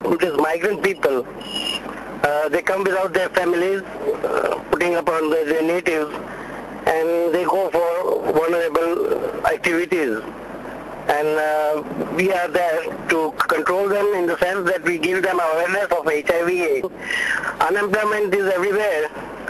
These migrant people, they come without their families, putting upon their natives, and they go for vulnerable activities. And we are there to control them in the sense that we give them awareness of HIV. Unemployment is everywhere.